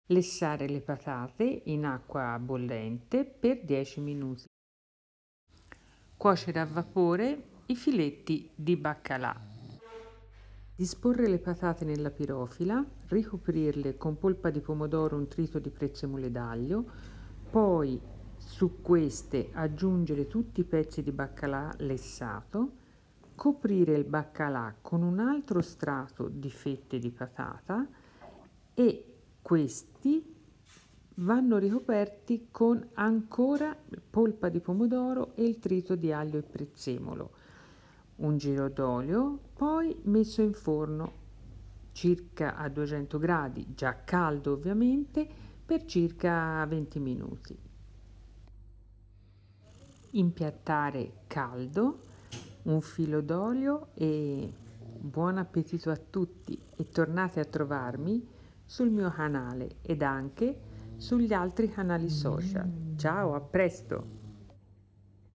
Lessare le patate in acqua bollente per 10 minuti. Cuocere a vapore i filetti di baccalà. Disporre le patate nella pirofila, ricoprirle con polpa di pomodoro, un trito di prezzemole d'aglio, poi su queste aggiungere tutti i pezzi di baccalà lessato, coprire il baccalà con un altro strato di fette di patata e questi vanno ricoperti con ancora polpa di pomodoro e il trito di aglio e prezzemolo. Un giro d'olio, poi messo in forno circa a 200 gradi, già caldo ovviamente, per circa 20 minuti. Impiattare caldo, un filo d'olio e buon appetito a tutti e tornate a trovarmi sul mio canale ed anche sugli altri canali social. Ciao, a presto!